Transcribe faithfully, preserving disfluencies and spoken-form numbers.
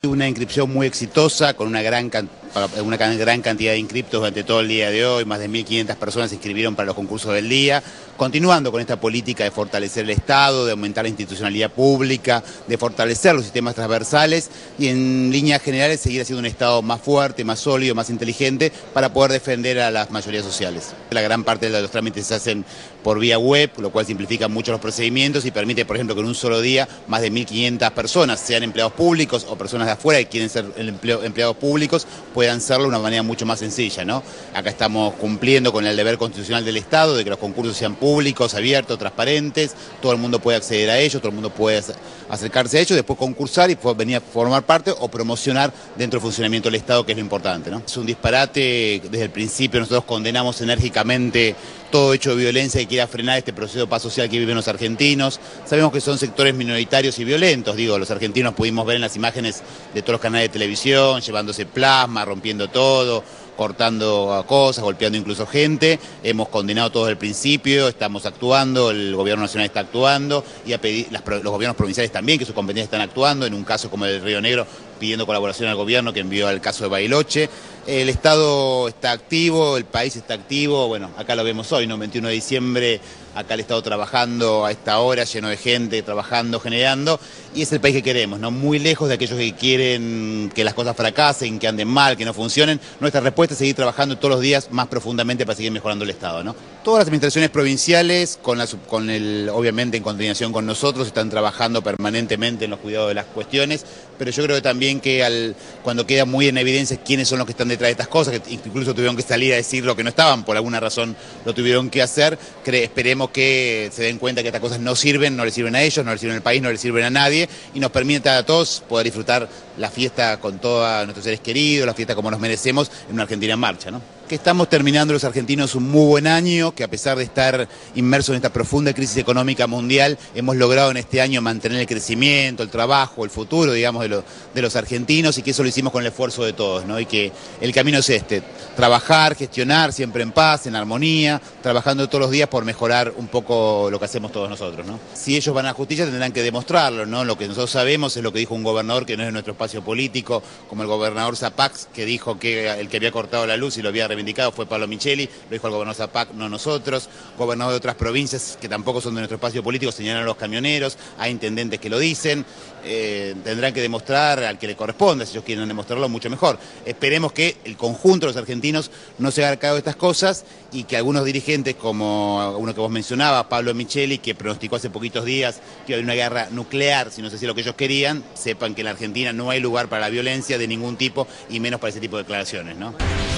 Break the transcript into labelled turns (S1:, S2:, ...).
S1: Una inscripción muy exitosa, con una gran, una gran cantidad de inscriptos durante todo el día de hoy, más de mil quinientas personas se inscribieron para los concursos del día, continuando con esta política de fortalecer el Estado, de aumentar la institucionalidad pública, de fortalecer los sistemas transversales y en líneas generales seguir haciendo un Estado más fuerte, más sólido, más inteligente para poder defender a las mayorías sociales. La gran parte de los trámites se hacen por vía web, lo cual simplifica mucho los procedimientos y permite, por ejemplo, que en un solo día más de mil quinientas personas, sean empleados públicos o personas de afuera que quieren ser empleo, empleados públicos, puedan hacerlo de una manera mucho más sencilla, ¿no? Acá estamos cumpliendo con el deber constitucional del Estado de que los concursos sean públicos, abiertos, transparentes, todo el mundo puede acceder a ellos, todo el mundo puede acercarse a ellos, después concursar y venir a formar parte o promocionar dentro del funcionamiento del Estado, que es lo importante, ¿no? Es un disparate, desde el principio nosotros condenamos enérgicamente todo hecho de violencia que quiera frenar este proceso de paz social que viven los argentinos. Sabemos que son sectores minoritarios y violentos, digo, los argentinos pudimos ver en las imágenes de todos los canales de televisión, llevándose plasma, rompiendo todo, cortando cosas, golpeando incluso gente. Hemos condenado todo desde el principio, estamos actuando, el gobierno nacional está actuando y a pedir, las, los gobiernos provinciales también, que sus competencias están actuando, en un caso como el de Río Negro, pidiendo colaboración al gobierno que envió al caso de Bariloche. El Estado está activo, el país está activo, bueno, acá lo vemos hoy, ¿no? veintiuno de diciembre, acá el Estado trabajando a esta hora, lleno de gente, trabajando, generando, y es el país que queremos, ¿no? Muy lejos de aquellos que quieren que las cosas fracasen, que anden mal, que no funcionen. Nuestra respuesta es seguir trabajando todos los días más profundamente para seguir mejorando el Estado, ¿no? Todas las administraciones provinciales, con, la, con el, obviamente en coordinación con nosotros, están trabajando permanentemente en los cuidados de las cuestiones, pero yo creo que también que al, cuando queda muy en evidencia quiénes son los que están detrás de estas cosas, que incluso tuvieron que salir a decir lo que no estaban, por alguna razón lo tuvieron que hacer, cre esperemos que se den cuenta que estas cosas no sirven, no les sirven a ellos, no les sirven al país, no les sirven a nadie, y nos permita a todos poder disfrutar la fiesta con todos nuestros seres queridos, la fiesta como nos merecemos, en una Argentina en marcha, ¿no? Que estamos terminando los argentinos un muy buen año, que a pesar de estar inmersos en esta profunda crisis económica mundial, hemos logrado en este año mantener el crecimiento, el trabajo, el futuro, digamos, de, lo, de los argentinos, y que eso lo hicimos con el esfuerzo de todos, ¿no? Y que el camino es este, trabajar, gestionar, siempre en paz, en armonía, trabajando todos los días por mejorar un poco lo que hacemos todos nosotros, ¿no? Si ellos van a justicia tendrán que demostrarlo, ¿no? Lo que nosotros sabemos es lo que dijo un gobernador que no es de nuestro espacio político, como el gobernador Zapax, que dijo que el que había cortado la luz y lo había reivindicado fue Pablo Micheli, lo dijo el gobernador Zapac, no nosotros. Gobernadores de otras provincias que tampoco son de nuestro espacio político señalan a los camioneros, hay intendentes que lo dicen, eh, tendrán que demostrar al que le corresponda, si ellos quieren demostrarlo, mucho mejor. Esperemos que el conjunto de los argentinos no se haga cargo de estas cosas y que algunos dirigentes, como uno que vos mencionabas, Pablo Micheli, que pronosticó hace poquitos días que iba a haber una guerra nuclear, si no se hacía lo que ellos querían, sepan que en la Argentina no hay lugar para la violencia de ningún tipo y menos para ese tipo de declaraciones, ¿no?